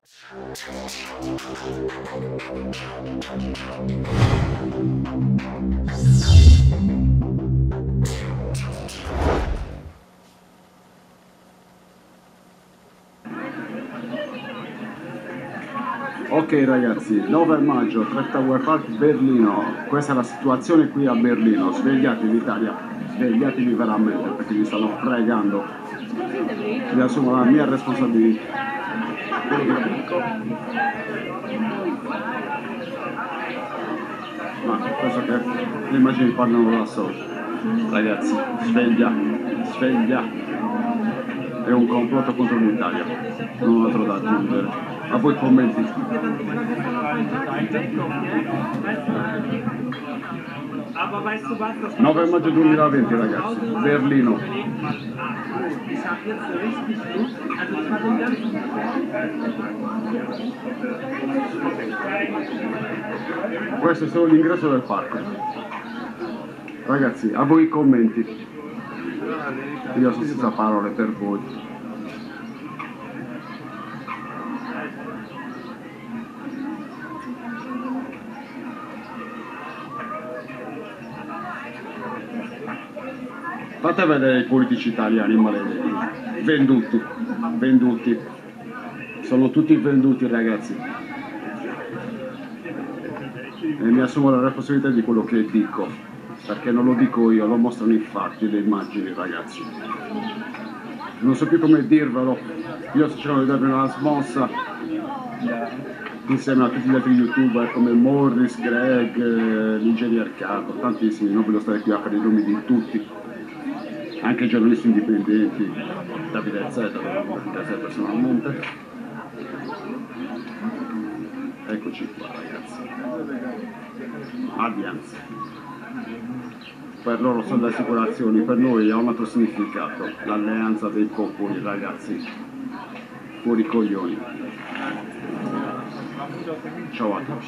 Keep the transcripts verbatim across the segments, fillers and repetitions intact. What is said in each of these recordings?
Ok ragazzi, nove maggio, Trafalgar Park, Berlino. Questa è la situazione qui a Berlino. Svegliatevi Italia, svegliatevi veramente perché vi stanno fregando. Mi assumo la mia responsabilità. Ma penso che le immagini parlano da sole. Ragazzi, sveglia, sveglia. È un complotto contro l'Italia, non ho altro da aggiungere. A voi commenti. nove maggio duemilaventi ragazzi, Berlino. Questo è solo l'ingresso del parco. Ragazzi, a voi i commenti. Io sono senza parole per voi. Fate vedere i politici italiani maledetti. Venduti, venduti. Sono tutti venduti ragazzi. E mi assumo la responsabilità di quello che dico. Perché non lo dico io, lo mostrano i fatti, le immagini ragazzi. Non so più come dirvelo. Io sto cercando di darvi una smossa insieme a tutti gli altri youtuber come Morris, Greg, l'Ingegner Cato, tantissimi, non voglio stare qui a fare i nomi di tutti. Anche giornalisti indipendenti, Davide Z, Davide Z personalmente. Eccoci qua ragazzi. Allianz. Per loro sono le assicurazioni, per noi ha un altro significato, l'alleanza dei popoli ragazzi. Fuori coglioni. Ciao a tutti.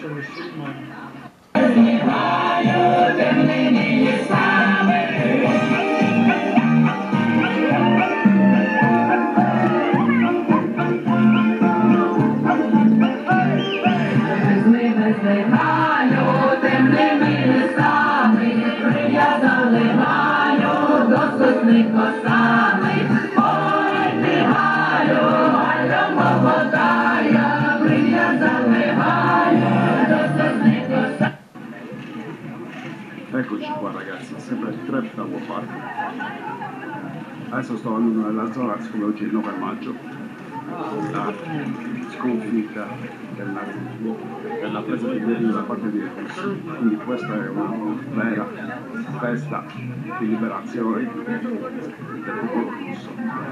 Eccoci qua ragazzi, sempre il Trafalgar Park. Adesso sto andando nella zona, siccome oggi è il nove maggio, la sconfitta della, della presa di Berlino da parte di russi. Quindi questa è una vera festa di liberazione del popolo russo.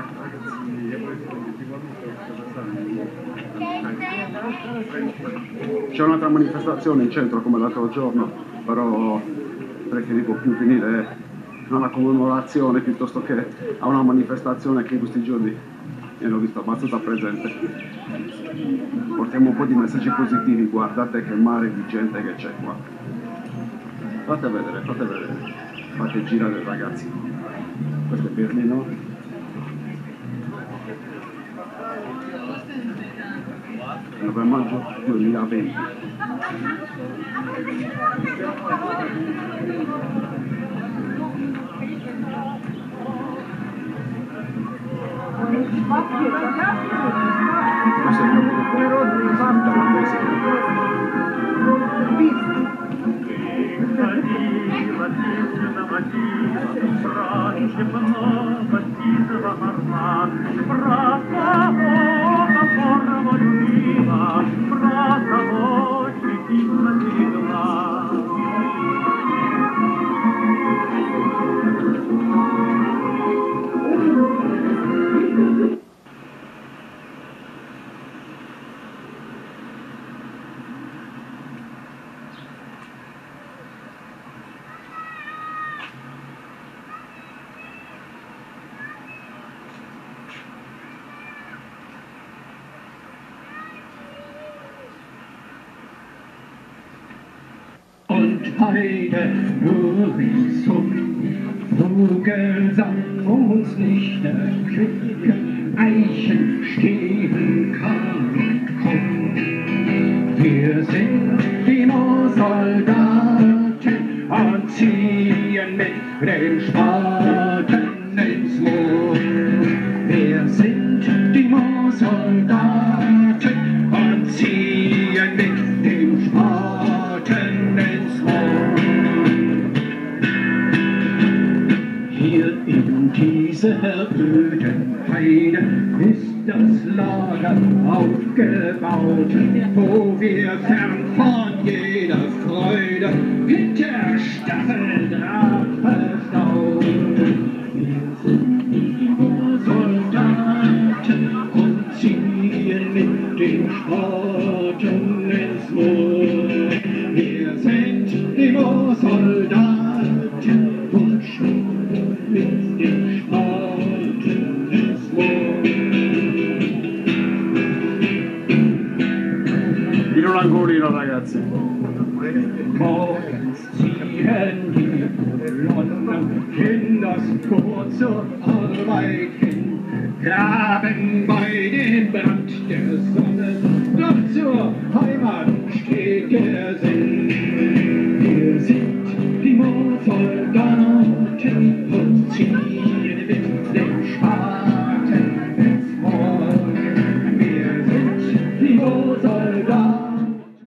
C'è un'altra manifestazione in centro come l'altro giorno, però preferivo più finire a una commemorazione piuttosto che a una manifestazione che in questi giorni mi hanno visto abbastanza presente. Portiamo un po' di messaggi positivi, guardate che mare di gente che c'è qua. Fate vedere, fate vedere, fate girare ragazzi. Questo è Berlino. nove maggio duemilaventi. Questo è il mio gruppo finlandese. Und heute nur so, Vogelsang uns nicht erquicken, Eichen stehen kaum und krumm. Wir sind die Moorsoldaten und ziehen mit dem Spaten ins Moor. Wir sind die Moorsoldaten und ziehen mit dem Spaten ins Moor. Hier in dieser öden Heide ist das Lager aufgebaut, wo wir fern von jeder Freude hinter Stacheldraht verstaut. Wir sind die Soldaten und ziehen mit den Spaten ins Moor. Wir sind die Soldaten und schwimmen mit den Spaten ins Moor. In un angolino, ragazzi. Morgens ziehen die blonden Kinder zur Arbeit hin, graben bei dem Brand der Sonne